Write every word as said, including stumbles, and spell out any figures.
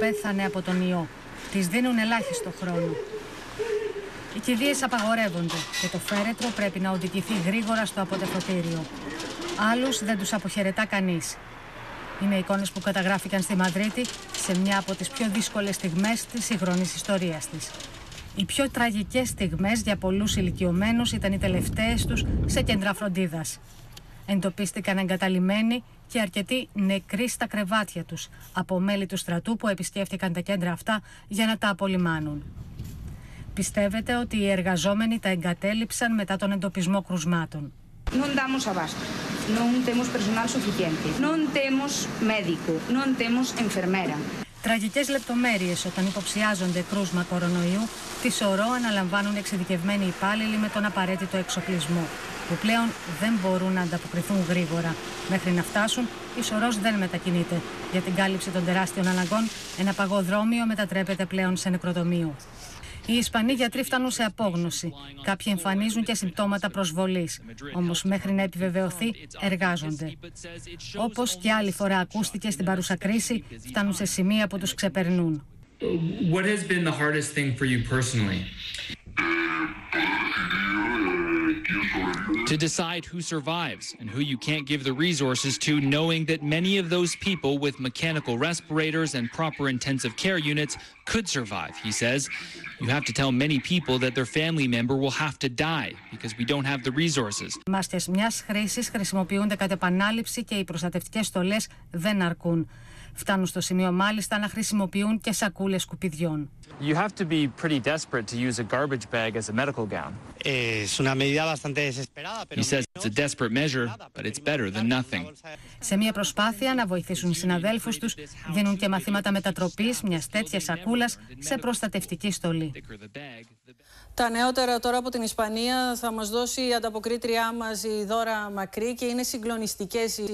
πέθανε από τον ιό. Της δίνουν ελάχιστο χρόνο. Οι κηδείες απαγορεύονται και το φέρετρο πρέπει να οδηγηθεί γρήγορα στο αποτεφρωτήριο. Άλλους δεν τους αποχαιρετά κανείς. Είναι εικόνες που καταγράφηκαν στη Μαδρίτη σε μια από τις πιο δύσκολες στιγμές της σύγχρονης ιστορίας της. Οι πιο τραγικές στιγμές για πολλούς ηλικιωμένους ήταν οι τελευταίες τους σε κέντρα φροντίδας. Εντοπίστηκαν εγκαταλειμμένοι και αρκετοί νεκροί στα κρεβάτια τους από μέλη του στρατού που επισκέφτηκαν τα κέντρα αυτά για να τα απολυμάνουν. Πιστεύετε ότι οι εργαζόμενοι τα εγκατέλειψαν μετά τον εντοπισμό κρουσμάτων. Non damos abasto, non temos personal suficiente, non temos médico, non temos enfermera. Τραγικές λεπτομέρειες όταν υποψιάζονται κρούσμα κορονοϊού, τη σωρό αναλαμβάνουν εξειδικευμένοι υπάλληλοι με τον απαραίτητο εξοπλισμό, που πλέον δεν μπορούν να ανταποκριθούν γρήγορα. Μέχρι να φτάσουν, η σωρός δεν μετακινείται. Για την κάλυψη των τεράστιων αναγκών, ένα παγοδρόμιο μετατρέπεται πλέον σε νεκροτομείο. Οι Ισπανοί γιατροί φτάνουν σε απόγνωση. Κάποιοι εμφανίζουν και συμπτώματα προσβολής. Όμως μέχρι να επιβεβαιωθεί, εργάζονται. Όπως και άλλη φορά ακούστηκε στην παρούσα κρίση, φτάνουν σε σημεία που τους ξεπερνούν. What has been the hardest thing for you personally? To decide who survives and who you can't give the resources to, knowing that many of those people with mechanical respirators and proper intensive care units could survive, he says. You have to tell many people that their family member will have to die because we don't have the resources. Μάσκες μιας χρήσης χρησιμοποιούνται κατ' επανάληψη και οι προστατευτικές στολές δεν αρκούν. Φτάνουν στο σημείο μάλιστα να χρησιμοποιούν και σακούλες σκουπιδιών. You have to be pretty desperate to use a garbage bag as a medical gown. Es una medida bastante desesperada, pero He says it's a desperate measure, but it's better than nothing. Σε μια προσπάθεια να βοηθήσουν συναδέλφους τους, δίνουν και μαθήματα μετατροπής μιας τέτοιας σακούλας σε προστατευτική στολή. Τα νεότερα τώρα από την Ισπανία θα μας δώσει η ανταποκρίτριά μας η Δώρα Μακρύ και είναι συγκλονιστικές.